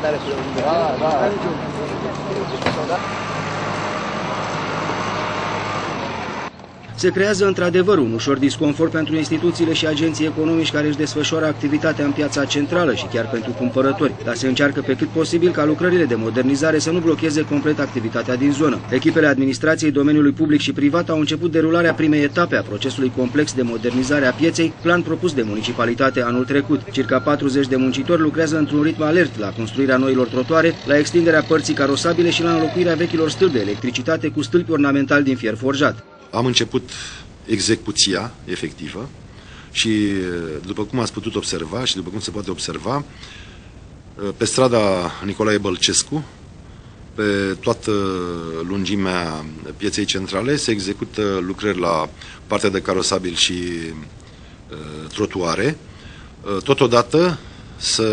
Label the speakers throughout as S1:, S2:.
S1: Se creează într-adevăr un ușor disconfort pentru instituțiile și agenții economici care își desfășoară activitatea în piața centrală și chiar pentru cumpărători, dar se încearcă pe cât posibil ca lucrările de modernizare să nu blocheze complet activitatea din zonă. Echipele administrației domeniului public și privat au început derularea primei etape a procesului complex de modernizare a pieței, plan propus de municipalitate anul trecut. Circa 40 de muncitori lucrează într-un ritm alert la construirea noilor trotuare, la extinderea părții carosabile și la înlocuirea vechilor stâlpi de electricitate cu stâlpi ornamentali din fier forjat.
S2: Am început execuția efectivă și, după cum ați putut observa și după cum se poate observa, pe strada Nicolae Bălcescu, pe toată lungimea pieței centrale, se execută lucrări la partea de carosabil și trotuare. Totodată se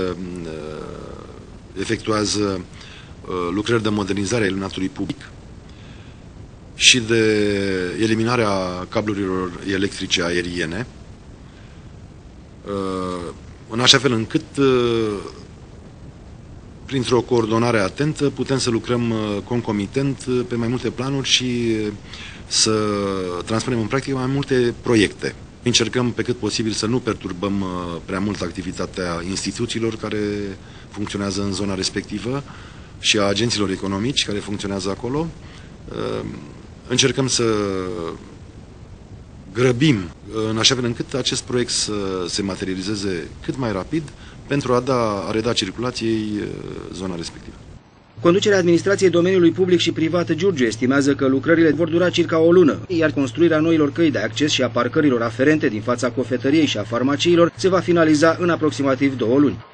S2: efectuează lucrări de modernizare a iluminatului public și de eliminarea cablurilor electrice aeriene, în așa fel încât, printr-o coordonare atentă, putem să lucrăm concomitent pe mai multe planuri și să transpunem în practică mai multe proiecte. Încercăm pe cât posibil să nu perturbăm prea mult activitatea instituțiilor care funcționează în zona respectivă și a agenților economici care funcționează acolo. Încercăm să grăbim în așa fel încât acest proiect să se materializeze cât mai rapid pentru a reda circulației zona respectivă.
S1: Conducerea administrației domeniului public și privat Giurgiu estimează că lucrările vor dura circa o lună, iar construirea noilor căi de acces și a parcărilor aferente din fața cofetăriei și a farmaciilor se va finaliza în aproximativ 2 luni.